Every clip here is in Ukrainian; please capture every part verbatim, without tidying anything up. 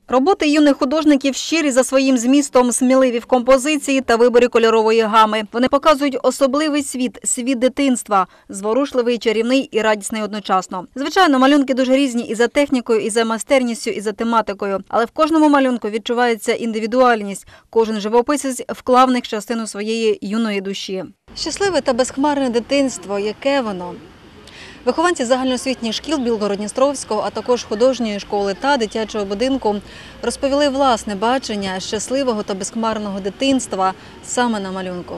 Роботи юних художників щирі за своїм змістом, сміливі в композиції та виборі кольорової гами. Вони показують особливий світ, світ дитинства, зворушливий, чарівний і радісний одночасно. Звичайно, малюнки дуже різні і за технікою, і за майстерністю, і за тематикою. Але в кожному малюнку відчувається індивідуальність. Кожен живописець вклав в них частину своєї юної душі. Щасливе та безхмарне дитинство, яке воно? Вихованці загальноосвітніх шкіл Білгород-Дністровського, а також художньої школи та дитячого будинку розповіли власне бачення щасливого та безхмарного дитинства саме на малюнку.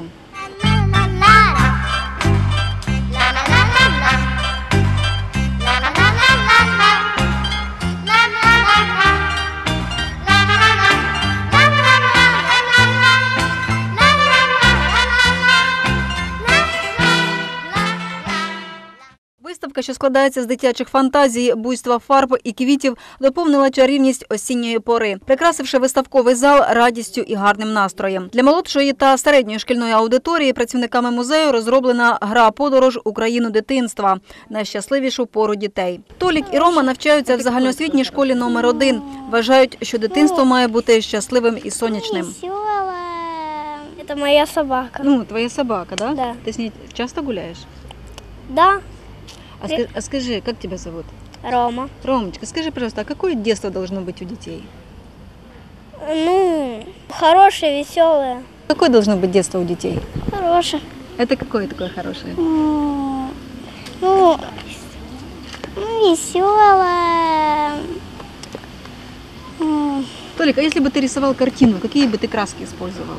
Виставка, що складається з дитячих фантазій, буйства фарб і квітів, доповнила чарівність осінньої пори, прикрасивши виставковий зал радістю і гарним настроєм. Для молодшої та середньої шкільної аудиторії працівниками музею розроблена гра «Подорож у країну дитинства» – найщасливішу пору дітей. Толік і Рома навчаються в загальноосвітній школі номер один. Вважають, що дитинство має бути щасливим і сонячним. Це моя собака. Ну, твоя собака, да? Да. Ти з нею часто гуляєш? Да. А скажи, а скажи, как тебя зовут? Рома. Ромочка, скажи, пожалуйста, а какое детство должно быть у детей? Ну, хорошее, веселое. Какое должно быть детство у детей? Хорошее. Это какое такое хорошее? Ну, веселое. Толик, а если бы ты рисовал картину, какие бы ты краски использовал?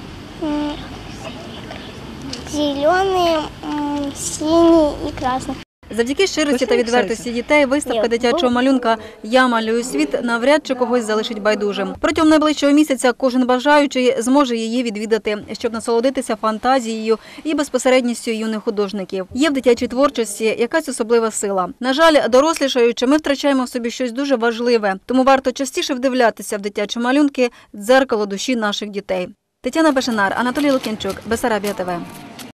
Зеленый, синий и красный. Завдяки щирості та відвертості дітей виставка дитячого малюнка «Я малюю світ» навряд чи когось залишить байдужим. Протягом найближчого місяця кожен бажаючий зможе її відвідати, щоб насолодитися фантазією і безпосередністю юних художників. Є в дитячій творчості якась особлива сила. На жаль, дорослішаючи, ми втрачаємо в собі щось дуже важливе, тому варто частіше вдивлятися в дитячі малюнки – дзеркало душі наших дітей. Тетяна Бешенар, Анатолій Лук'янчук, Бесарабія ТВ.